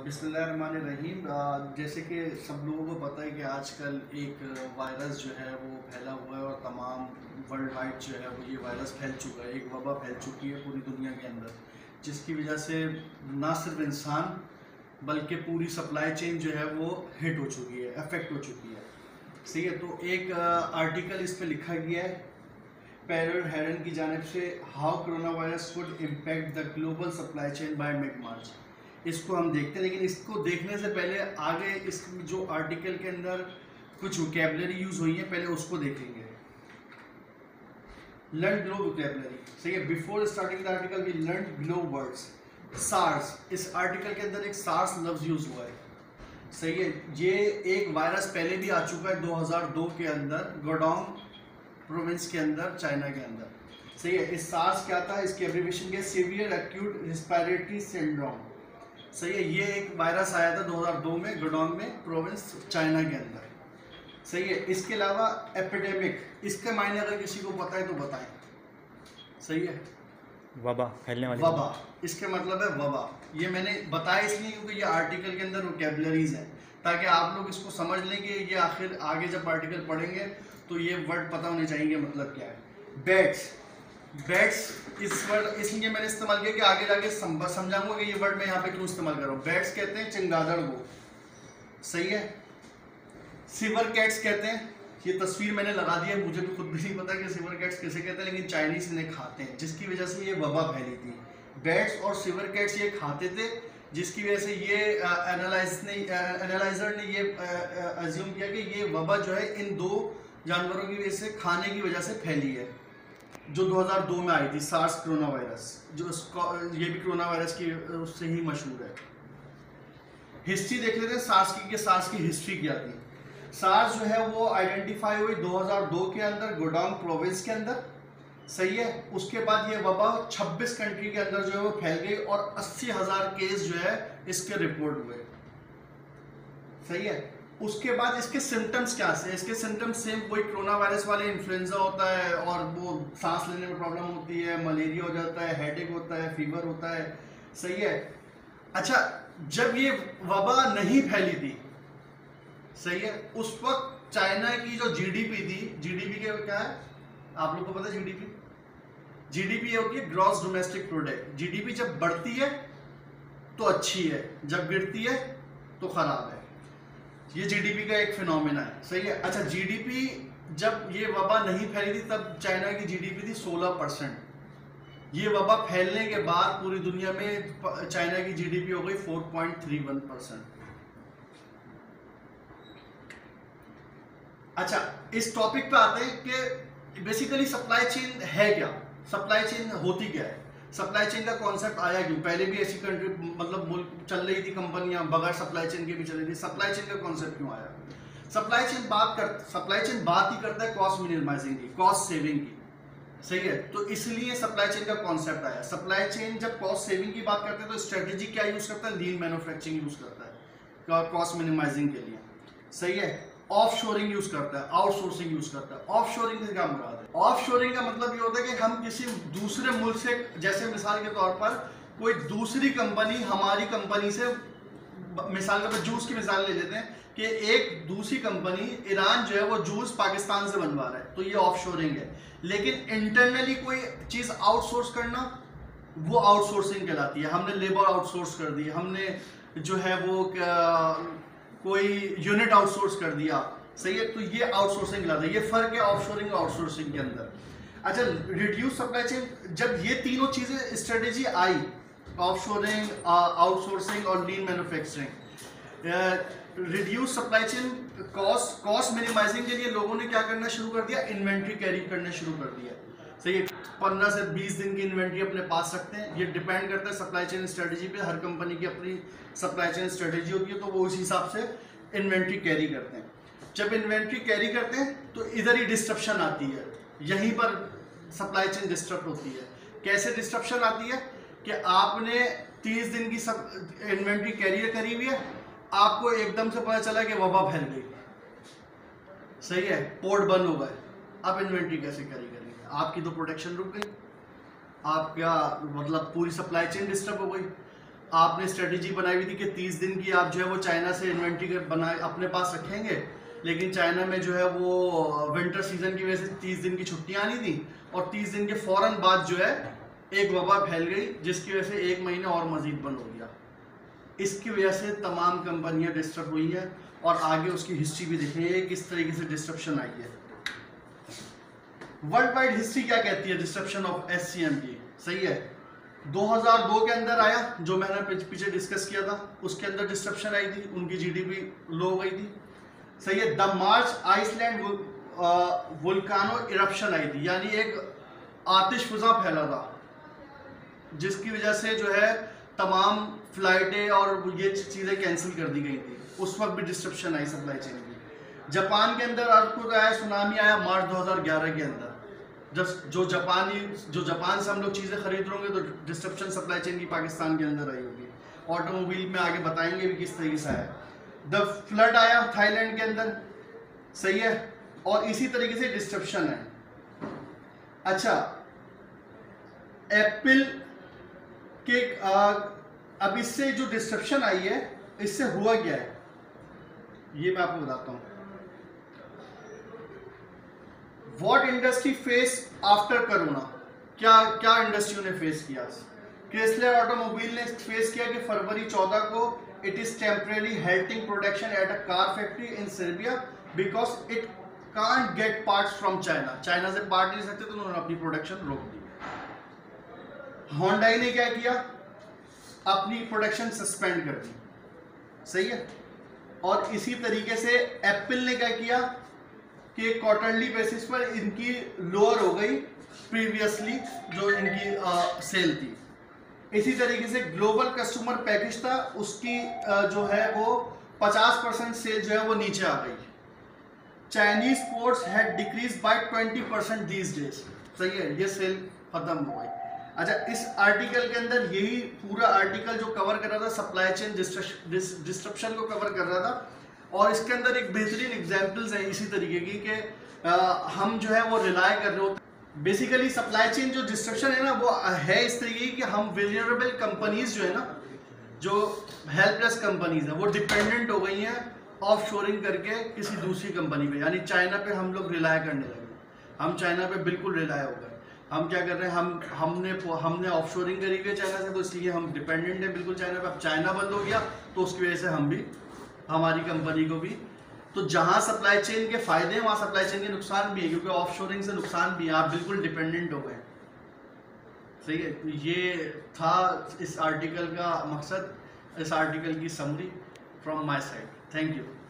बिस्मिल्लाहिर्रहमानिर्रहीम। जैसे कि सब लोगों को पता है कि आजकल एक वायरस जो है वो फैला हुआ है और तमाम वर्ल्ड वाइड जो है वो ये वायरस फैल चुका है, एक वबा फैल चुकी है पूरी दुनिया के अंदर, जिसकी वजह से ना सिर्फ इंसान बल्कि पूरी सप्लाई चेन जो है वो हिट हो चुकी है, अफेक्ट हो चुकी है। सही है। तो एक आर्टिकल इस पर लिखा गया है पैरल हेरन की जानिब से, how corona virus would impact the global supply chain by mid March. इसको हम देखते हैं, लेकिन इसको देखने से पहले आगे इस जो आर्टिकल के अंदर कुछ वोकैबुलरी यूज हुई है पहले उसको देखेंगे। Learn glow vocabulary. सही है। Before starting the article we learn glow words. SARS, इस आर्टिकल के अंदर एक सार्स लफ्ज यूज हुआ है। सही है। ये एक वायरस पहले भी आ चुका है 2002 के अंदर गोडांग प्रोविंस के अंदर, चाइना के अंदर। सही है। इस सार्स क्या था, इसकी एब्रिविएशन क्या, सीवियर एक्यूट रिस्पिरेटरी सिंड्रोम। सही है। ये एक वायरस आया था 2002 में गोडांग में प्रोविंस, चाइना के अंदर। सही है। इसके अलावा एपिडेमिक, इसके मायने अगर किसी को पता है तो बताएं। सही है। वबा, फैलने वाली वबा, इसके मतलब है वबा। ये मैंने बताया इसलिए क्योंकि ये आर्टिकल के अंदर वोकैबुलरीज हैं, ताकि आप लोग इसको समझ लें कि ये आखिर आगे जब आर्टिकल पढ़ेंगे तो ये वर्ड पता होने चाहिए मतलब क्या है। बैट्स, बैट्स इस वर्ड इसलिए मैंने इस्तेमाल किया कि आगे जाके समझाऊंगा कि ये वर्ड मैं यहाँ पे क्यों इस्तेमाल कर रहा हूँ। बैट्स कहते हैं चमगादड़ को। सही है। सिवर कैट्स कहते हैं, ये तस्वीर मैंने लगा दी है, मुझे भी खुद भी नहीं पता कि सिवर कैट्स कैसे कहते हैं, लेकिन चाइनीज इन्हें खाते हैं, जिसकी वजह से ये वबा फैली थी। बैट्स और सिवर कैट्स ये खाते थे, जिसकी वजह से ये एनालाइजर ने ये अज्यूम किया कि ये वबा जो है इन दो जानवरों की वजह से, खाने की वजह से फैली है, जो 2002 में आई थी, सार्स कोरोना वायरस, जो ये भी कोरोना वायरस की उससे ही मशहूर है। हिस्ट्री देख लेते हैं सार्स की कि सार्स की हिस्ट्री क्या थी। सार्स जो है वो आइडेंटिफाई हुई 2002 के अंदर गोडांग प्रोविंस के अंदर। सही है। उसके बाद ये वबा 26 कंट्री के अंदर जो है वो फैल गई और 80,000 केस जो है इसके रिपोर्ट हुए। सही है। उसके बाद इसके सिम्टम्स क्या से, इसके सिम्टम्स सेम वही कोरोना वायरस वाले, इन्फ्लुएंजा होता है और वो सांस लेने में प्रॉब्लम होती है, मलेरिया हो जाता है, हेडेक होता है, फीवर होता है। सही है। अच्छा, जब ये वबा नहीं फैली थी, सही है, उस वक्त चाइना की जो जीडीपी थी, जीडीपी के क्या है आप लोग को पता है? जीडीपी, जीडीपी ये होती है ग्रॉस डोमेस्टिक प्रोडक्ट। जीडीपी जब बढ़ती है तो अच्छी है, जब गिरती है तो खराब है। ये जीडीपी का एक फिनोमेना है। सही है। अच्छा, जीडीपी जब ये वबा नहीं फैली थी तब चाइना की जीडीपी थी 16%। ये वबा फैलने के बाद पूरी दुनिया में चाइना की जीडीपी हो गई 4.31%। अच्छा, इस टॉपिक पे आते हैं कि बेसिकली सप्लाई चेन है क्या, सप्लाई चेन होती क्या है, सप्लाई चेन का कॉन्सेप्ट आया क्यों। पहले भी ऐसी कंट्री मतलब मुल्क चल रही थी, कंपनियां बगैर सप्लाई चेन के भी चल रही थी, सप्लाई चेन का कॉन्सेप्ट क्यों आया। सप्लाई चेन बात ही करता है कॉस्ट मिनिमाइजिंग की, कॉस्ट सेविंग की। सही है। तो इसलिए सप्लाई चेन का कॉन्सेप्ट आया। सप्लाई चेन जब कॉस्ट सेविंग की बात करते हैं तो स्ट्रेटेजी क्या यूज करता है, लीन मैन्युफैक्चरिंग यूज करता है कॉस्ट मिनिमाइजिंग के लिए। सही है। ऑफ शोरिंग यूज करता है, आउटसोर्सिंग यूज करता है। ऑफ शोरिंग से क्या मुराद है? ऑफ शोरिंग का मतलब ये होता है कि हम किसी दूसरे मुल्क से, जैसे मिसाल के तौर पर कोई दूसरी कंपनी हमारी कंपनी से, मिसाल के तौर पर जूस की मिसाल ले लेते हैं कि एक दूसरी कंपनी ईरान जो है वो जूस पाकिस्तान से बनवा रहा है, तो ये ऑफ शोरिंग है। लेकिन इंटरनली कोई चीज आउटसोर्स करना, वो आउटसोर्सिंग कहलाती है। हमने लेबर आउटसोर्स कर दी, हमने जो है वो कोई यूनिट आउटसोर्स कर दिया। सही है। तो ये आउटसोर्सिंग कहलाता है। ये फर्क है ऑफशोरिंग और आउटसोर्सिंग के अंदर। अच्छा, रिड्यूस सप्लाई चेन, जब ये तीनों चीजें स्ट्रेटेजी आई, ऑफशोरिंग, आउटसोर्सिंग और lean manufacturing, reduce supply chain, cost minimizing के लिए लोगों ने क्या करना शुरू कर दिया, इन्वेंट्री कैरी करना शुरू कर दिया। सही है। 15 से 20 दिन की इन्वेंट्री अपने पास रखते हैं। ये डिपेंड करता है सप्लाई चेन स्ट्रेटेजी पे, हर कंपनी की अपनी सप्लाई चेन स्ट्रेटेजी होती है, तो वो उस हिसाब से इन्वेंट्री कैरी करते हैं। जब इन्वेंट्री कैरी करते हैं तो इधर ही डिस्ट्रप्शन आती है, यहीं पर सप्लाई चेन डिस्टर्ब होती है। कैसे डिस्ट्रप्शन आती है कि आपने 30 दिन की सब इन्वेंट्री कैरी करी हुई है, आपको एकदम से पता चला कि वबा फैल गई। सही है। पोर्ट बंद हो गए, अब इन्वेंट्री कैसे कैरी करेंगे? आपकी तो प्रोडक्शन रुक गई, आपका मतलब पूरी सप्लाई चेन डिस्टर्ब हो गई। आपने स्ट्रेटेजी बनाई हुई थी कि 30 दिन की आप जो है वो चाइना से इन्वेंट्री बनाए अपने पास रखेंगे, लेकिन चाइना में जो है वो विंटर सीजन की वजह से 30 दिन की छुट्टियां आनी थी और 30 दिन के फौरन बाद जो है एक वबा फैल गई, जिसकी वजह से एक महीने और मजीद बंद हो गया। इसकी वजह से तमाम कंपनियां डिस्टर्ब हुई हैं और आगे उसकी हिस्ट्री भी देखेंगे किस तरीके से डिस्ट्रप्शन आई है। वर्ल्ड वाइड हिस्ट्री क्या कहती है डिस्ट्रप्शन ऑफ SCM की? सही है, 2002 के अंदर आया, जो मैंने पीछे डिस्कस किया था, उसके अंदर डिस्ट्रप्शन आई थी, उनकी GDP लो हो गई थी। सही है, the March Iceland volcano eruption आई थी, यानी एक आतिशफुजा फैला था जिसकी वजह से जो है तमाम फ्लाइटें और ये चीज़ें कैंसिल कर दी गई थी। उस वक्त भी डिस्ट्रप्शन आई सप्लाई चेन की। जापान के अंदर अर्थक्वेक आया, सुनामी आया मार्च 2011 के अंदर। जो जापान से हम लोग चीज़ें खरीद रहे होंगे तो डिस्ट्रप्शन सप्लाई चेन की पाकिस्तान के अंदर आई होगी। ऑटोमोबाइल में आगे बताएंगे भी किस तरीके से आया। द फ्लड आया थाईलैंड के अंदर, सही है, और इसी तरीके से डिस्ट्रप्शन है। अच्छा, एप्पल के अब इससे जो डिस्ट्रप्शन आई है इससे हुआ क्या है ये मैं आपको बताता हूं। What industry face after corona, क्या इंडस्ट्रियों ने फेस किया? क्रिसलर ऑटोमोबाइल ने फेस किया कि फरवरी 14 को it is temporary halting production at a car factory in Serbia because it can't get parts from China से पार्ट नहीं सकते तो उन्होंने अपनी प्रोडक्शन रोक दी। होंडाई ने क्या किया? अपनी प्रोडक्शन सस्पेंड कर दी, सही है। और इसी तरीके से एप्पल ने क्या किया कि क्वार्टरली बेसिस पर इनकी लोअर हो गई प्रीवियसली जो इनकी सेल थी। इसी तरीके से ग्लोबल कस्टमर पैकेज था, उसकी जो है वो 50% सेल जो है वो नीचे आ गई। Chinese ports had decreased by 20% these days, सही है, ये सेल खत्म हो गई। अच्छा, इस आर्टिकल के अंदर यही पूरा आर्टिकल जो कवर कर रहा था सप्लाई चेन डिस्ट्रप्शन को कवर कर रहा था, और इसके अंदर एक बेहतरीन एग्जांपल्स हैं इसी तरीके की कि हम जो है वो रिलाय कर रहे होते। बेसिकली सप्लाई चेन जो डिस्ट्रप्शन है ना वो है इस तरीके की कि हम वेरिएबल कंपनीज जो है ना, जो हेल्पलेस कंपनीज हैं, वो डिपेंडेंट हो गई हैं ऑफ शोरिंग करके किसी दूसरी कंपनी पे, यानी चाइना पे हम लोग रिलाय करने लगे। हम चाइना पे बिल्कुल रिलाय हो गए। हम क्या कर रहे हैं, हमने ऑफ शोरिंग करी हुई है चाइना से, तो इसलिए हम डिपेंडेंट हैं बिल्कुल चाइना पे। अब चाइना बंद हो गया तो उसकी वजह से हम भी, हमारी कंपनी को भी, तो जहां सप्लाई चेन के फायदे हैं वहां सप्लाई चेन के नुकसान भी है, क्योंकि ऑफ शोरिंग से नुकसान भी है, आप बिल्कुल डिपेंडेंट हो गए, सही है। तो ये था इस आर्टिकल का मकसद, इस आर्टिकल की summary from my side. Thank you.